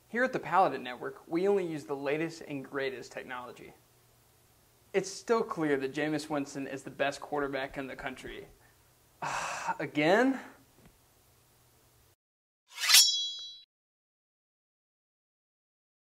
Here at the Paladin Network, we only use the latest and greatest technology. It's still clear that Jameis Winston is the best quarterback in the country. Again?